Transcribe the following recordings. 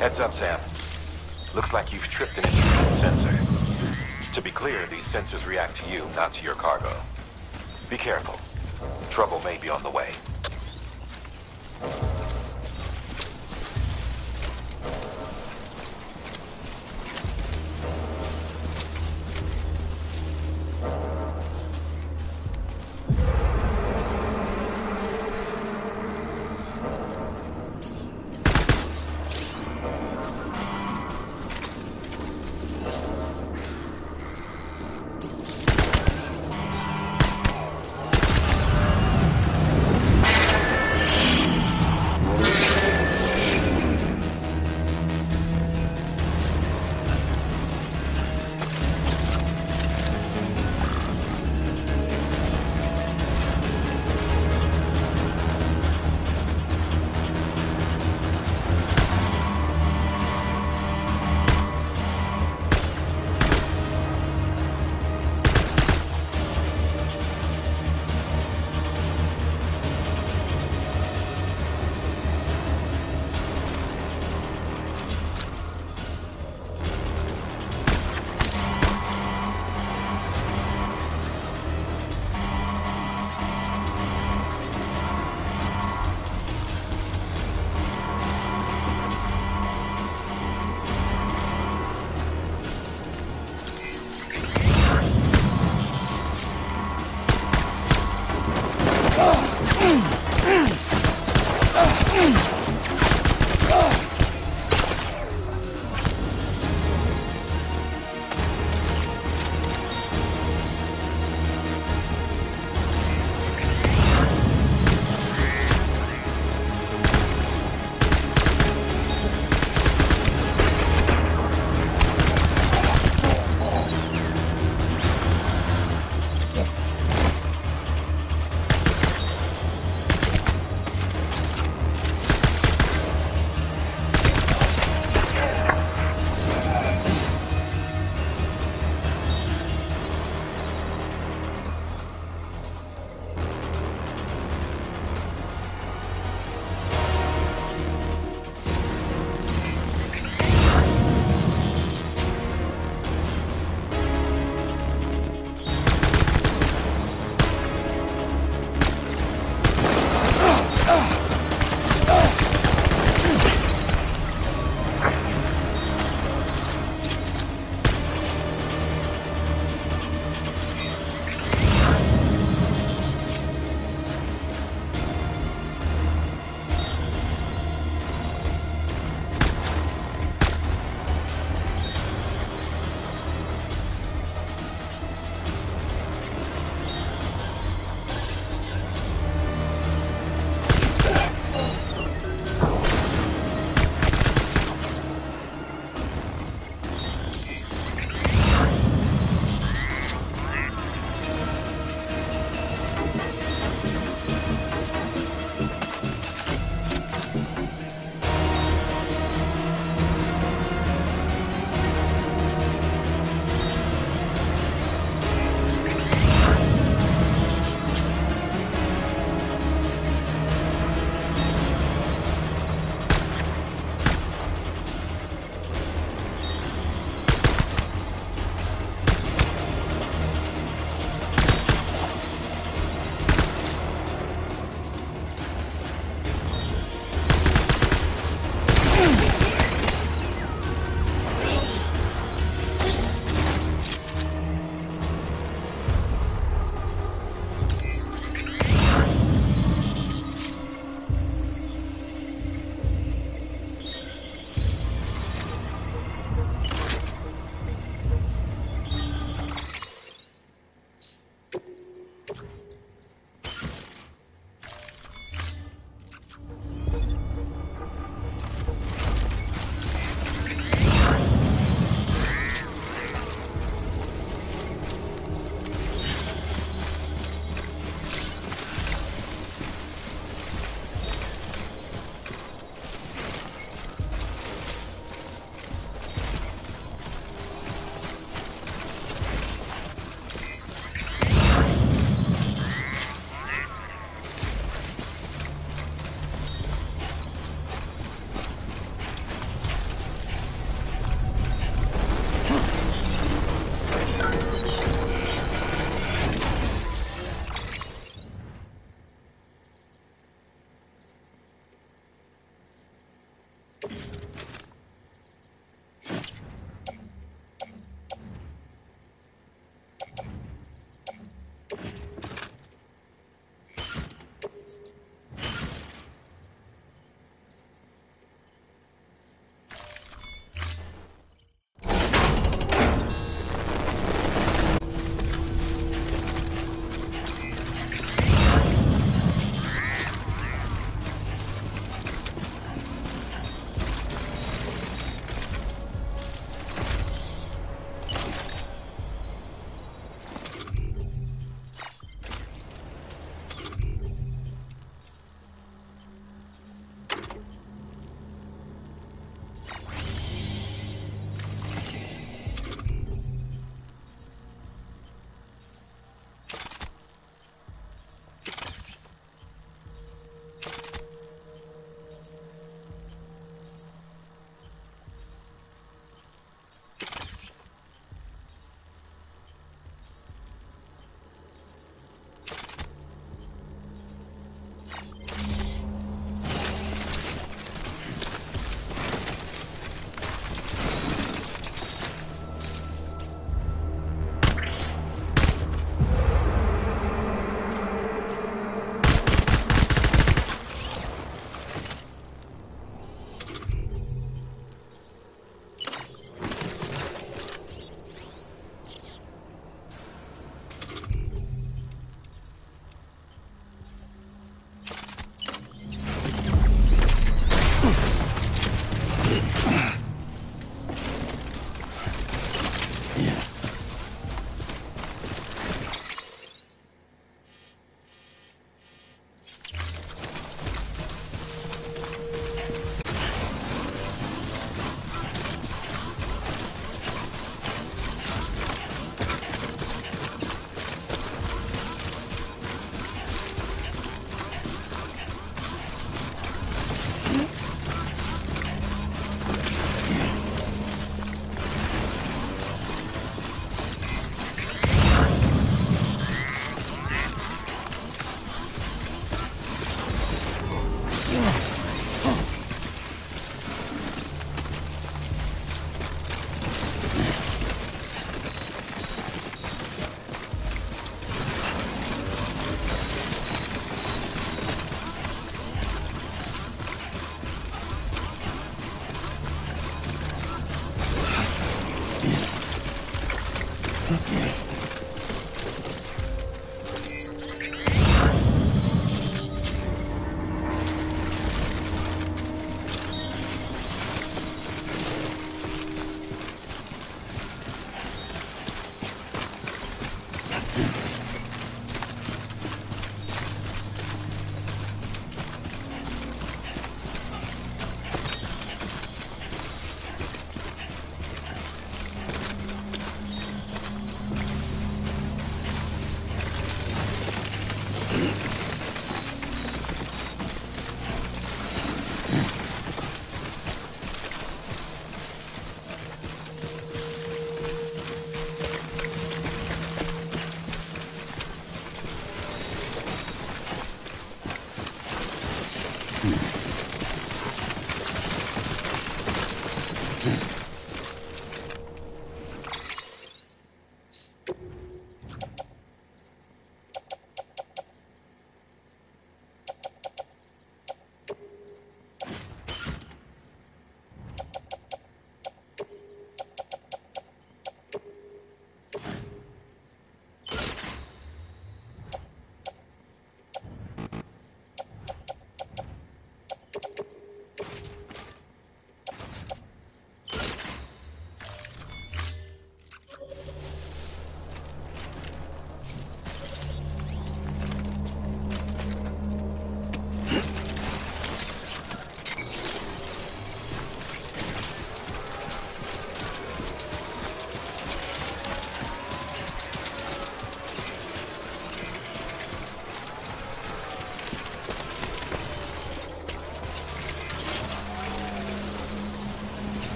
Heads up, Sam. Looks like you've tripped an intrusion sensor. To be clear, these sensors react to you, not to your cargo. Be careful. Trouble may be on the way.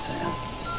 Sam.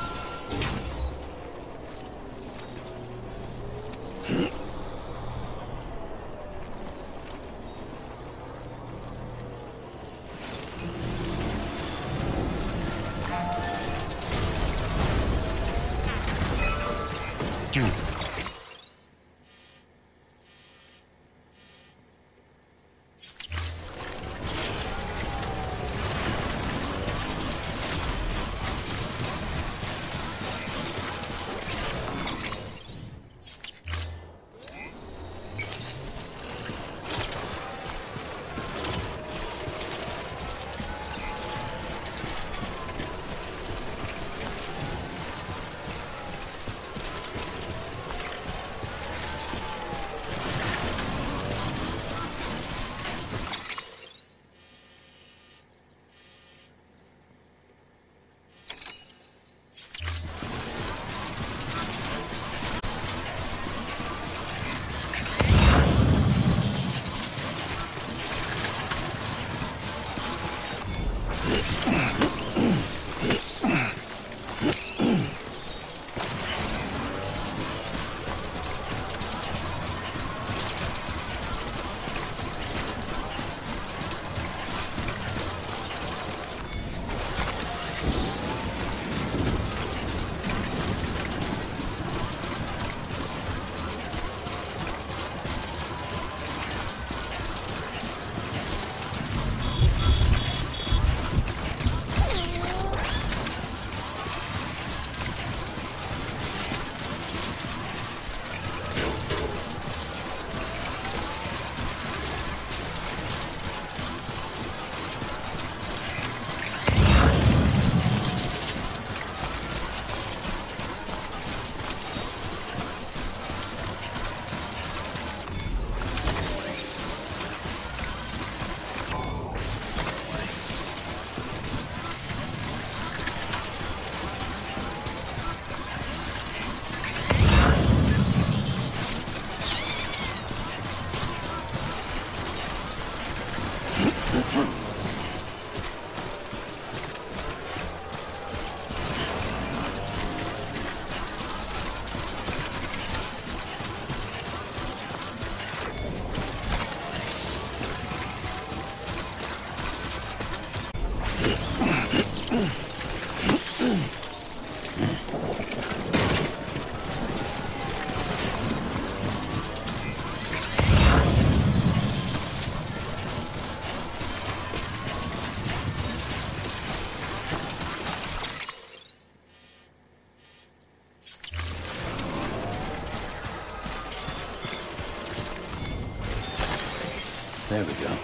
There we go.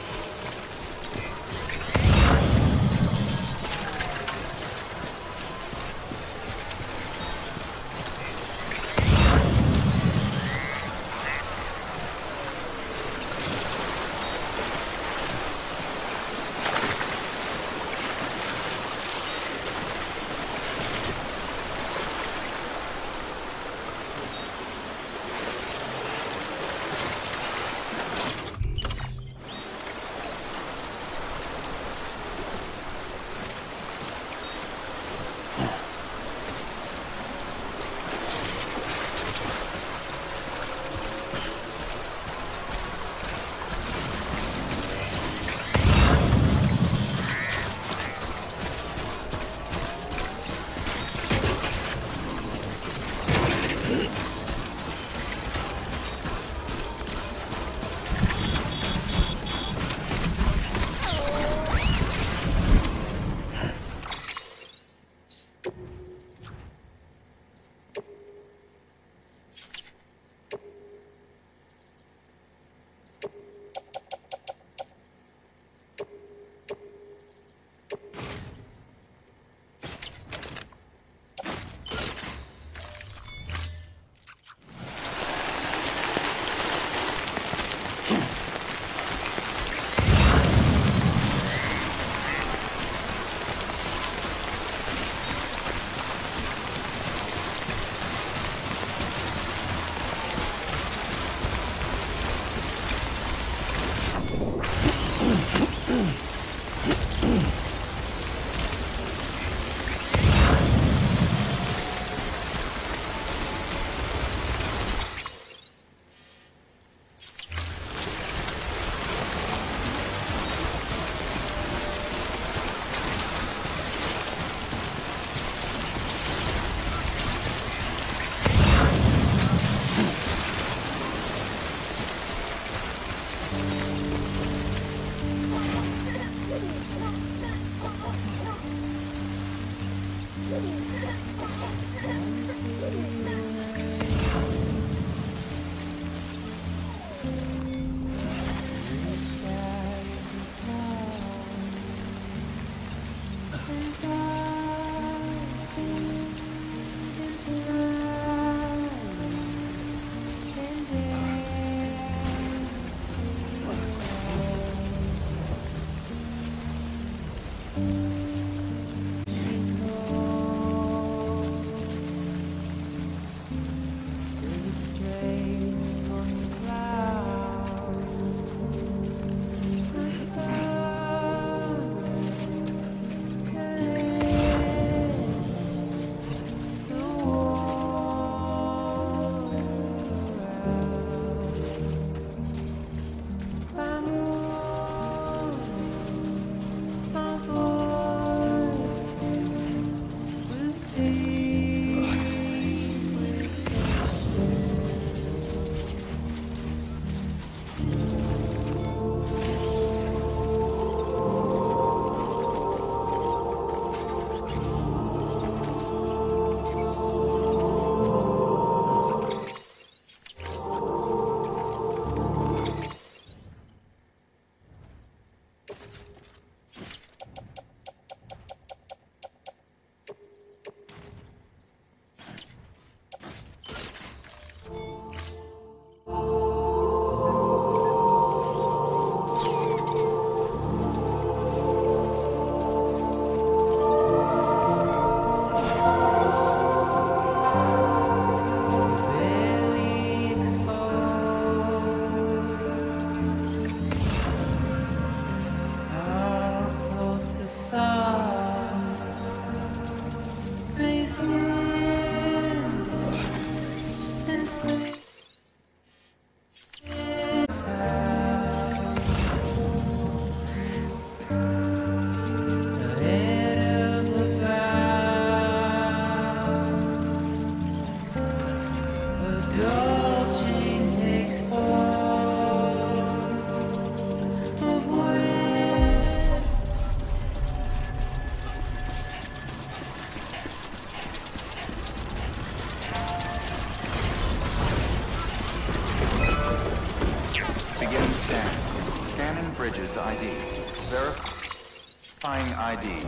Bridges ID. Verifying ID.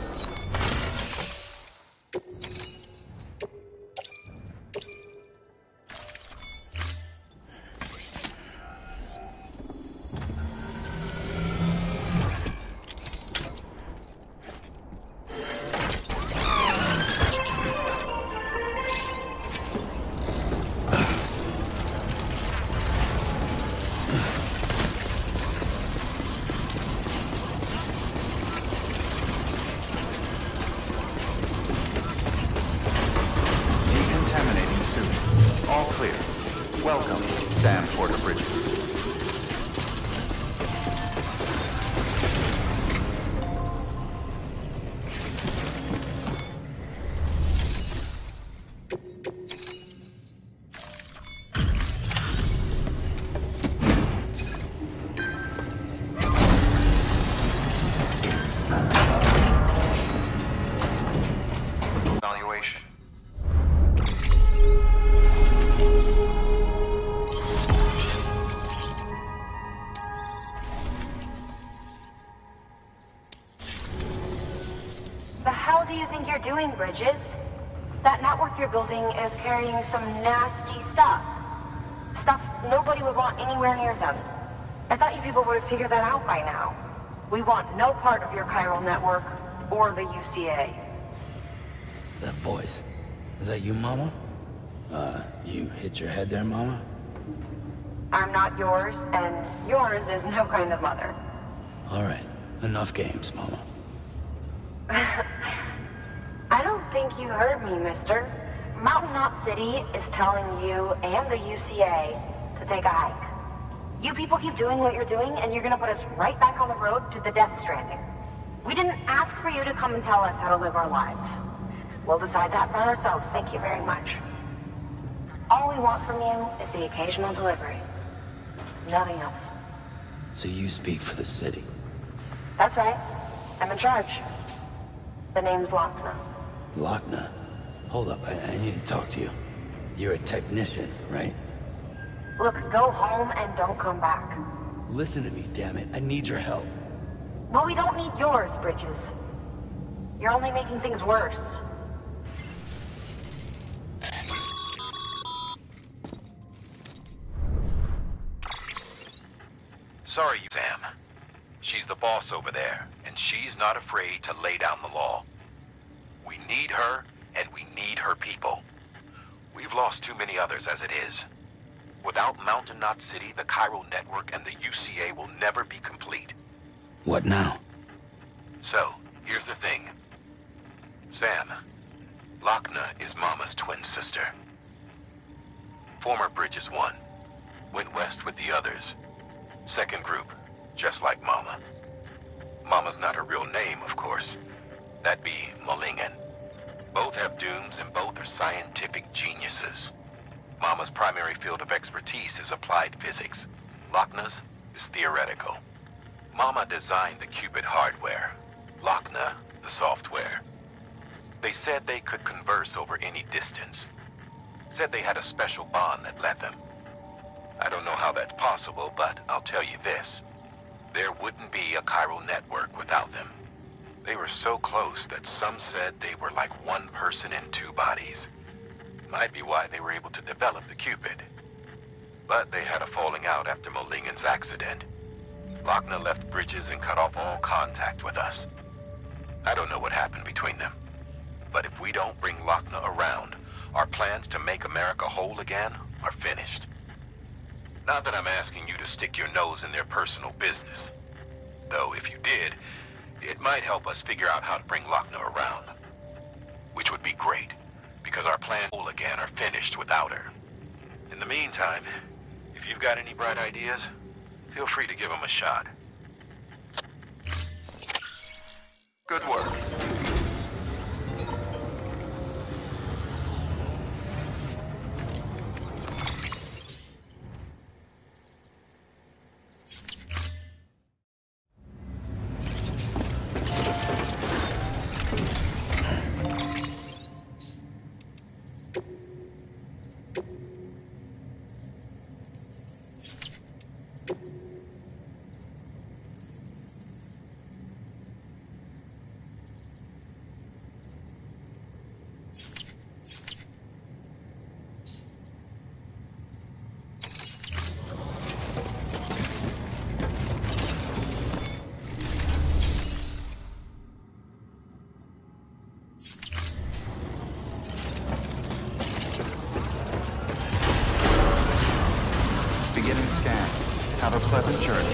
All clear. Welcome, Sam Porter Bridges. Evaluation. The hell do you think you're doing, Bridges? That network you're building is carrying some nasty stuff. Stuff nobody would want anywhere near them. I thought you people would have figured that out by now. We want no part of your chiral network or the UCA. That voice. Is that you, Mama? You hit your head there, Mama? I'm not yours, and yours is no kind of mother. All right. Enough games, Mama. I don't think you heard me, mister. Mountain Knot City is telling you and the UCA to take a hike. You people keep doing what you're doing, and you're gonna put us right back on the road to the Death Stranding. We didn't ask for you to come and tell us how to live our lives. We'll decide that for ourselves, thank you very much. All we want from you is the occasional delivery. Nothing else. So you speak for the city? That's right. I'm in charge. The name's Lochner. Lochner? Hold up, I need to talk to you. You're a technician, right? Look, go home and don't come back. Listen to me, damn it. I need your help. Well, we don't need yours, Bridges. You're only making things worse. Sorry, Sam. She's the boss over there, and she's not afraid to lay down the law. We need her, and we need her people. We've lost too many others as it is. Without Mountain Knot City, the chiral network, and the UCA will never be complete. What now? So, here's the thing. Sam, Lochner is Mama's twin sister. Former Bridges 1. Went west with the others. Second group, just like Mama. Mama's not her real name, of course. That'd be Malingen. Both have dooms and both are scientific geniuses. Mama's primary field of expertise is applied physics. Lochner's is theoretical. Mama designed the Q-pid hardware. Lochner, the software. They said they could converse over any distance. Said they had a special bond that led them. I don't know how that's possible, but I'll tell you this. There wouldn't be a chiral network without them. They were so close that some said they were like one person in two bodies. Might be why they were able to develop the Q-pid. But they had a falling out after Malingen's accident. Lochner left Bridges and cut off all contact with us. I don't know what happened between them. But if we don't bring Lochner around, our plans to make America whole again are finished. Not that I'm asking you to stick your nose in their personal business. Though if you did, it might help us figure out how to bring Lochner around. Which would be great, because our plans whole again are finished without her. In the meantime, if you've got any bright ideas, feel free to give them a shot. Good work. Have a pleasant journey.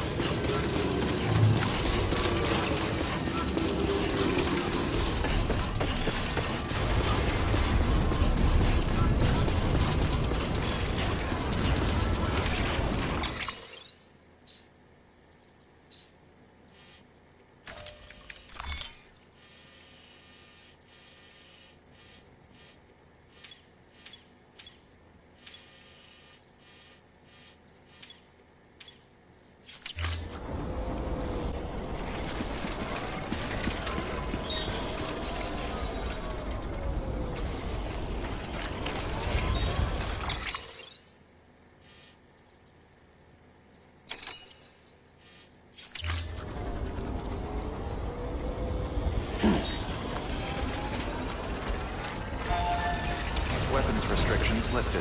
Weapons restrictions lifted.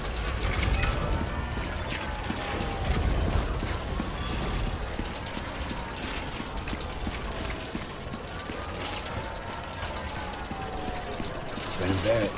Bring him back.